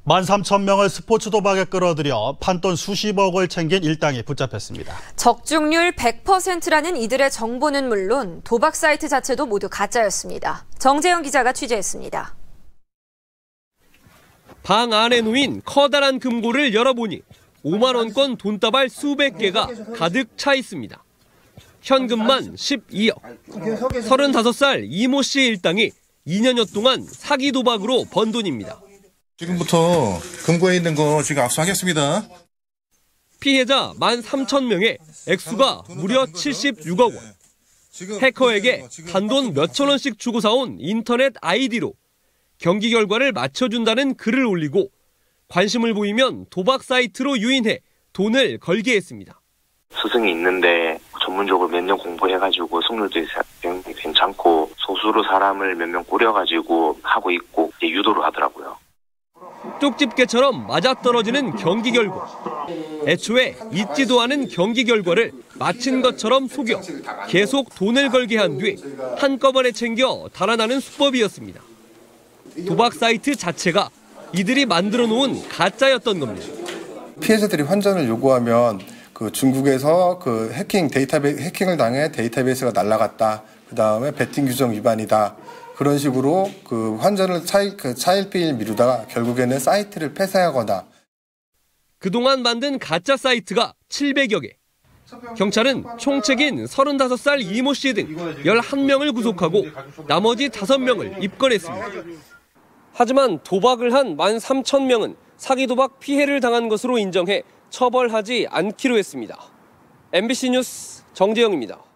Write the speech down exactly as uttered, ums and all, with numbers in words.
만 삼천 명을 스포츠 도박에 끌어들여 판돈 수십억을 챙긴 일당이 붙잡혔습니다. 적중률 백 퍼센트라는 이들의 정보는 물론 도박 사이트 자체도 모두 가짜였습니다. 정재영 기자가 취재했습니다. 방 안에 놓인 커다란 금고를 열어보니 오만 원권 돈다발 수백 개가 가득 차 있습니다. 현금만 십이억. 서른다섯 살 이모 씨의 일당이 이 년여 동안 사기 도박으로 번 돈입니다. 지금부터 금고에 있는 거 지금 압수하겠습니다. 피해자 만 삼천 명에 액수가 무려 칠십육억 원. 해커에게 단돈 몇천 원씩 주고 사온 인터넷 아이디로 경기 결과를 맞춰준다는 글을 올리고 관심을 보이면 도박 사이트로 유인해 돈을 걸게 했습니다. 스승이 있는데 전문적으로 몇 년 공부해가지고 승률도 괜찮고 소수로 사람을 몇 명 꾸려가지고 하고 있고 유도를 하더라고요. 쪽집게처럼 맞아떨어지는 경기 결과. 애초에 있지도 않은 경기 결과를 마친 것처럼 속여 계속 돈을 걸게 한 뒤 한꺼번에 챙겨 달아나는 수법이었습니다. 도박 사이트 자체가 이들이 만들어 놓은 가짜였던 겁니다. 피해자들이 환전을 요구하면 그 중국에서 그 해킹 데이터베이스 해킹을 당해 데이터베이스가 날아갔다. 그다음에 베팅 규정 위반이다. 그런 식으로 그 환전을 차일, 그 차일피일 미루다가 결국에는 사이트를 폐쇄하거나. 그동안 만든 가짜 사이트가 칠백여 개. 경찰은 총책인 서른다섯 살 이모 씨 등 열한 명을 구속하고 나머지 다섯 명을 입건했습니다. 하지만 도박을 한 만 삼천 명은 사기 도박 피해를 당한 것으로 인정해 처벌하지 않기로 했습니다. 엠비씨 뉴스 정재영입니다.